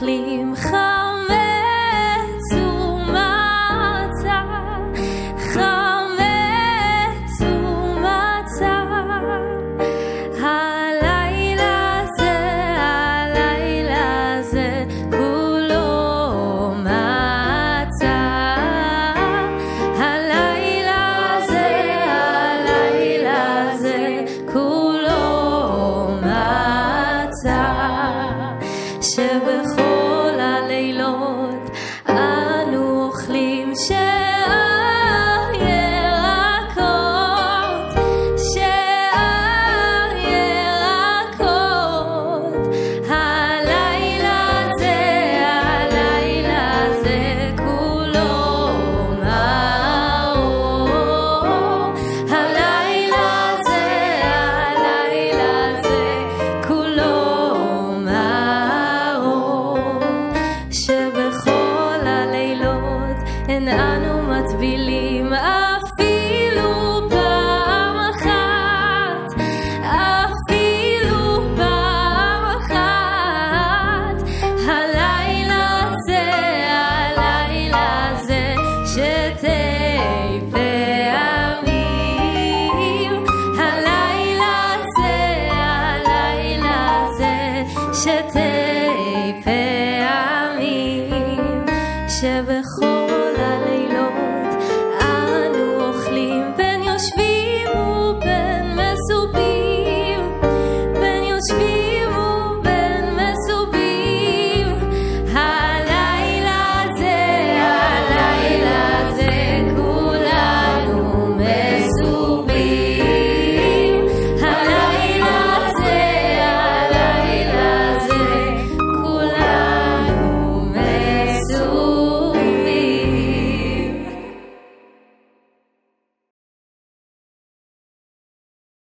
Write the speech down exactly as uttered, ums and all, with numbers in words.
אוכלים חמץ ומצה, חמץ ומצה. הלילה זה, הלילה זה, כולו מצה. הלילה זה, הלילה זה, כולו מצה. שבכל הלילות אנו אוכלים שאר ירקות, שאר ירקות. הלילה זה, הלילה זה, כולו מאור. הלילה זה, הלילה זה, כולו שבכל הלילות אין אנו מטבילים אפילו פעם אחת, אפילו פעם אחת. הלילה זה, הלילה זה, שתי פעמים. הלילה זה, הלילה זה, שתי